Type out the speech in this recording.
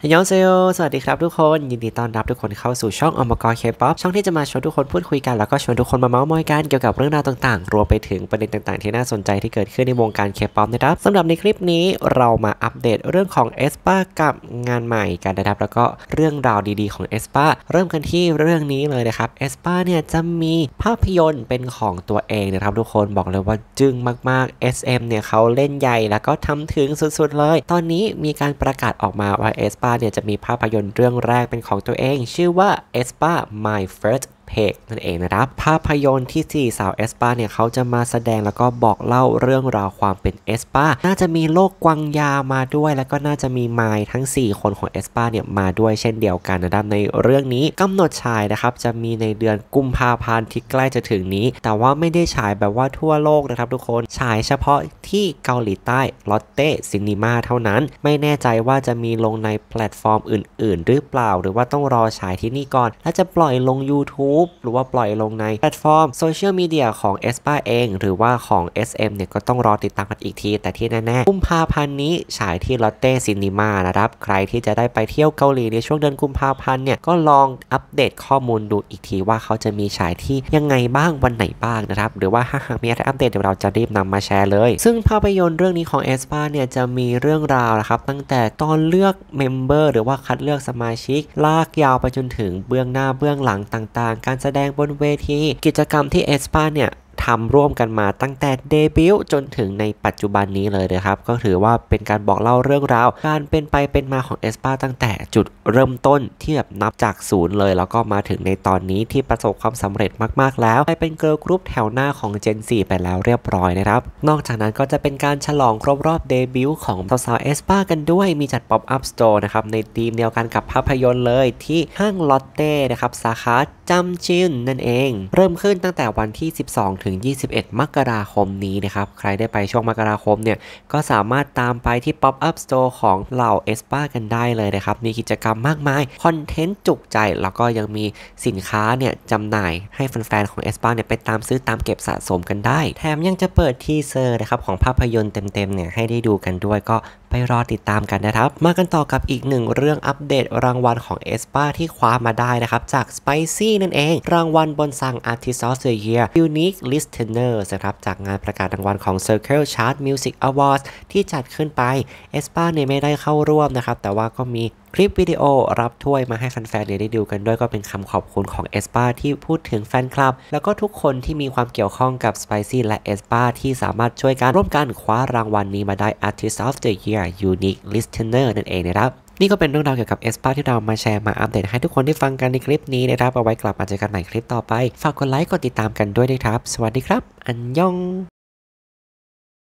ฮยองเซโยสวัสดีครับทุกคนยินดีต้อนรับทุกคนเข้าสู่ช่องอมกรเคป๊อปช่องที่จะมาชวนทุกคนพูดคุยกันแล้วก็ชวนทุกคนมาเมาส์มอยกันเกี่ยวกับเรื่องราวต่างๆรวมไปถึงประเด็นต่างๆที่น่าสนใจที่เกิดขึ้นในวงการเคป๊อปนะครับสำหรับในคลิปนี้เรามาอัปเดตเรื่องของเอสปากับงานใหม่กันนะครับแล้วก็เรื่องราวดีๆของเอสปาเริ่มกันที่เรื่องนี้เลยนะครับเอสปาเนี่ยจะมีภาพยนตร์เป็นของตัวเองนะครับทุกคนบอกเลยว่าจึ้งมากๆ SM เนี่ยเขาเล่นใหญ่แล้วก็ทำถึงสุดๆเลยตอนนี้มีการประกาศออกมาว่าเอสปาเนี่ยจะมีภาพยนตร์เรื่องแรกเป็นของตัวเองชื่อว่า Aespa My First Peg นั่นเองนะครับภาพยนตร์ที่4สาวเอสปาเนี่ยเขาจะมาแสดงแล้วก็บอกเล่าเรื่องราวความเป็นเอสปาน่าจะมีโลกกวางยามาด้วยแล้วก็น่าจะมีไมล์ทั้ง4คนของเอสปาเนี่ยมาด้วยเช่นเดียวกันนะครับในเรื่องนี้กำหนดฉายนะครับจะมีในเดือนกุมภาพันธ์ที่ใกล้จะถึงนี้แต่ว่าไม่ได้ฉายแบบว่าทั่วโลกนะครับทุกคนฉายเฉพาะที่เกาหลีใต้ลอตเต้ซินิม่าเท่านั้นไม่แน่ใจว่าจะมีลงในแพลตฟอร์มอื่นๆหรือเปล่าหรือว่าต้องรอฉายที่นี่ก่อนและจะปล่อยลง YouTube หรือว่าปล่อยลงในแพลตฟอร์มโซเชียลมีเดียของ aespa เองหรือว่าของ SM เนี่ยก็ต้องรอติดตามกันอีกทีแต่ที่แน่ๆกุมภาพันธ์นี้ฉายที่ลอตเต้ซินิม่านะครับใครที่จะได้ไปเที่ยวเกาหลีในช่วงเดือนกุมภาพันธ์เนี่ยก็ลองอัปเดตข้อมูลดูอีกทีว่าเขาจะมีฉายที่ยังไงบ้างวันไหนบ้างนะครับหรือว่าหากมีอะไรอัปเดตเดี๋ยวเราจะรีบนำมาแชร์เลยซึ่งภาพยนตร์เรื่องนี้ของ aespa เนี่ยจะมีเรื่องราวนะครับตั้งแต่ตอนเลือกเมมเบอร์หรือว่าคัดเลือกสมาชิกลากยาวไปจนถึงเบื้องหน้าเบื้องหลังต่างๆการแสดงบนเวทีกิจกรรมที่ aespa เนี่ยทำร่วมกันมาตั้งแต่เดบิวต์จนถึงในปัจจุบันนี้เลยนะครับก็ถือว่าเป็นการบอกเล่าเรื่องราวการเป็นไปเป็นมาของ aespa ตั้งแต่จุดเริ่มต้นที่แบบนับจากศูนย์เลยแล้วก็มาถึงในตอนนี้ที่ประสบความสำเร็จมากๆแล้วไปเป็นเกิร์ลกรุ๊ปแถวหน้าของ Gen 4ไปแล้วเรียบร้อยนะครับนอกจากนั้นก็จะเป็นการฉลองครบรอบเดบิวต์ของสาวๆ aespa กันด้วยมีจัด pop up store นะครับในธีมเดียวกันกับภาพยนตร์เลยที่ห้างลอตเต้นะครับสาขาจำจินนั่นเองเริ่มขึ้นตั้งแต่วันที่12ถึง21มกราคมนี้นะครับใครได้ไปช่วงมกราคมเนี่ยก็สามารถตามไปที่ Pop Up Store ของเหล่า aespa กันได้เลยนะครับมีกิจกรรมมากมายคอนเทนต์จุกใจแล้วก็ยังมีสินค้าเนี่ยจำหน่ายให้แฟนๆของ aespa เนี่ยไปตามซื้อตามเก็บสะสมกันได้แถมยังจะเปิดทีเซอร์นะครับของภาพยนตร์เต็มๆเนี่ยให้ได้ดูกันด้วยก็ไปรอติดตามกันนะครับมากันต่อกับอีกหนึ่งเรื่องอัปเดตรางวัลของ aespa ที่คว้ามาได้นะครับจาก Spicy นั่นเองรางวัลบนซัง Artist of the Year Unique Listener นะครับจากงานประกาศรางวัลของ Circle Chart Music Awards ที่จัดขึ้นไป aespa เนี่ยไม่ได้เข้าร่วมนะครับแต่ว่าก็มีคลิปวิดีโอรับถ้วยมาให้แฟนๆได้ดูกันด้วยก็เป็นคำขอบคุณของ aespa ที่พูดถึงแฟนคลับแล้วก็ทุกคนที่มีความเกี่ยวข้องกับ Spicy และ aespa ที่สามารถช่วยกันร่วมกันคว้ารางวัลนี้มาได้ Artist of the Year Unique Listener นั่นเองนะครับนี่ก็เป็นเรื่องราวเกี่ยวกับ aespa ที่เรามาแชร์มาอัปเดตให้ทุกคนได้ฟังกันในคลิปนี้นะครับเอาไว้กลับมาเจอกันใหม่คลิปต่อไปฝากกดไลค์กดติดตามกันด้วยนะครับสวัสดีครับอันยอง